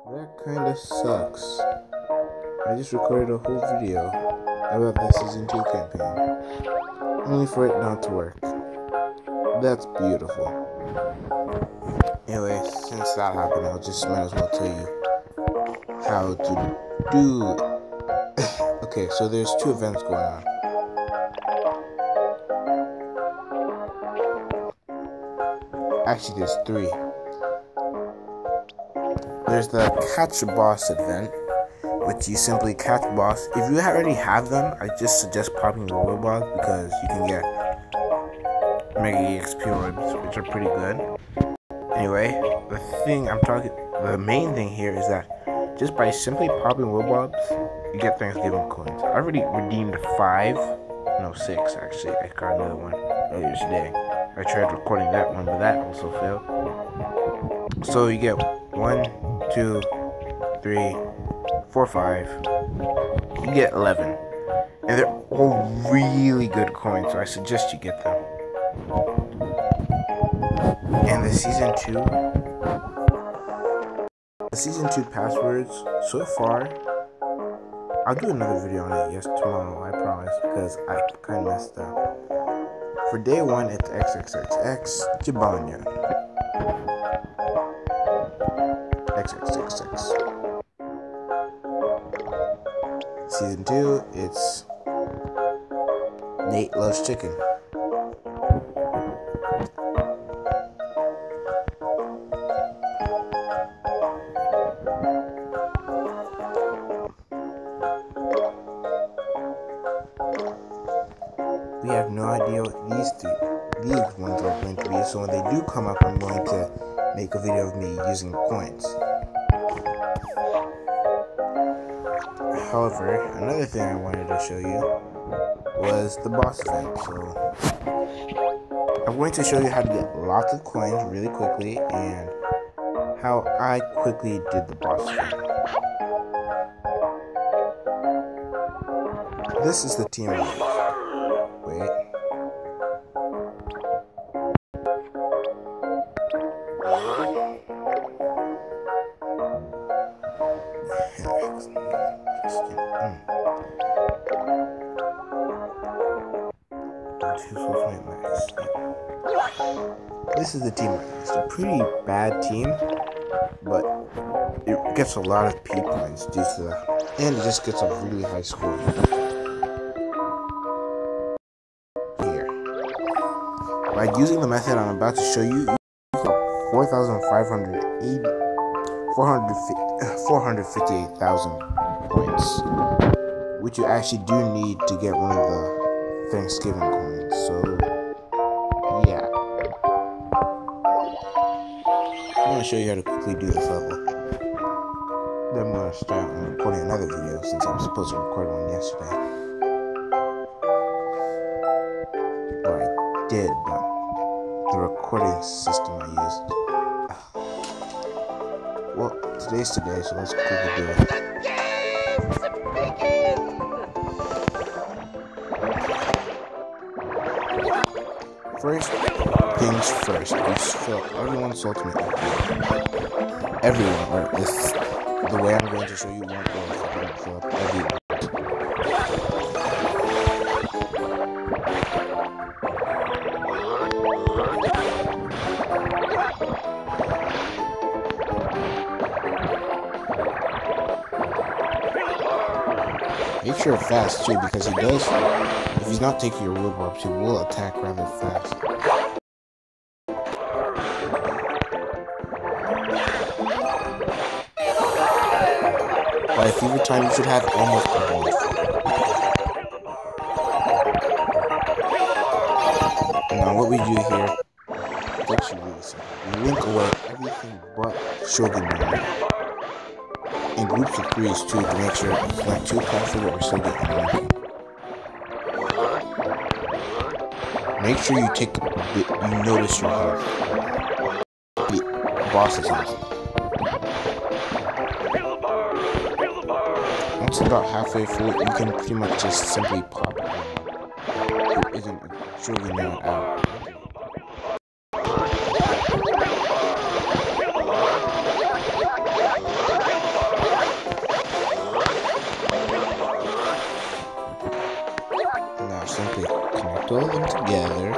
That kinda sucks. I just recorded a whole video about the Season 2 campaign, only for it not to work. That's beautiful. Anyway, since that happened, I'll just might as well tell you how to do it. Okay, so there's two events going on. Actually, there's three. There's the catch a boss event, which you simply catch boss. If you already have them, I just suggest popping the robots because you can get Mega EXP orbs, which are pretty good. Anyway, the main thing here is that just by simply popping robots, you get Thanksgiving coins. I already redeemed 6 actually. I got another one earlier today. I tried recording that one, but that also failed. So you get 1, 2, 3, 4, 5. You get 11. And they're all really good coins, so I suggest you get them. And the season 2 passwords, so far, I'll do another video on it, tomorrow, I promise, because I kind of messed up. For day 1, it's XXXX Jabanya. XXXX. Season 2, it's Nate Loves Chicken. We have no idea what these ones are going to be, so when they do come up, I'm going to make a video of me using coins. However, another thing I wanted to show you was the boss event. So I'm going to show you how to get lots of coins really quickly and how I quickly did the boss event. This is the team I use. Wait. This is the team. It's a pretty bad team, but it gets a lot of P points due to that, and it just gets a really high score. Here, by using the method I'm about to show you, you get 458,000 points, which you actually do need to get one of the Thanksgiving coins. So yeah, I'm going to show you how to quickly do this level. Then I'm going to start recording another video since I was supposed to record one yesterday. Or I did, but the recording system I used. Well, today's today, so let's quickly do it. First things first, you fill everyone's ultimate. Everyone, right? This the way I'm going to show you won't work if you don't fill up everyone. Make sure fast too, because he does. If he's not taking your wood warps, he will attack rather fast. By fever time, you should have almost everyone. Now, what we do here is actually really simple. We link away everything but Shogun Mode. In groups of 3s too, to make sure it's not too powerful, but we're still getting linking. Make sure you notice your health. The boss's health. Once it's about halfway full, you can pretty much just simply pop it. It isn't truly not out. throw them together.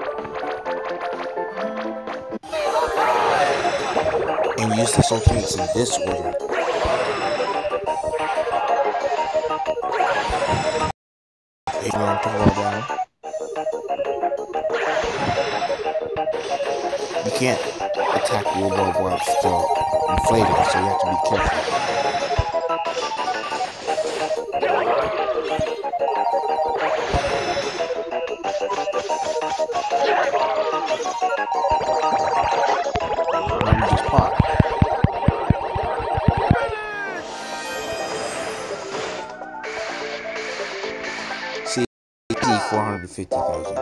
And use the alternates in this order. If you want to fall down, you can't attack Wibble while it's still inflating, so you have to be careful. Now you just pop. See, 450,000.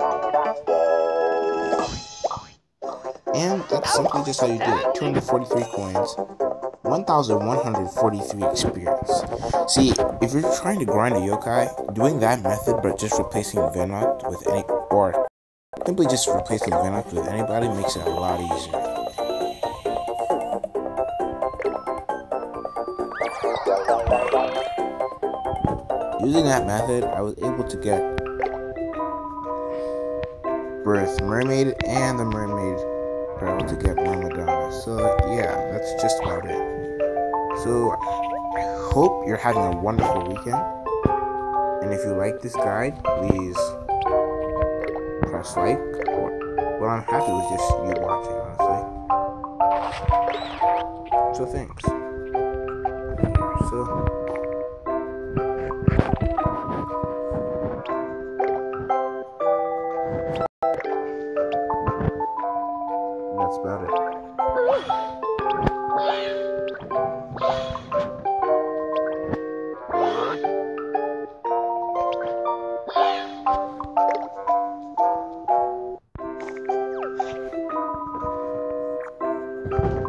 And that's simply just how you do it. 243 coins, 1,143 experience. See, if you're trying to grind a yokai, doing that method but just replacing Venot with any, or simply just replacing Venot with anybody makes it a lot easier. Using that method, I was able to get Birth Mermaid and the Mermaid Pearl to get Mermadonna. So yeah, that's just about it. So I hope you're having a wonderful weekend. And if you like this guide, please press like. Well, I'm happy with just you watching, honestly. So thanks. So that's about it.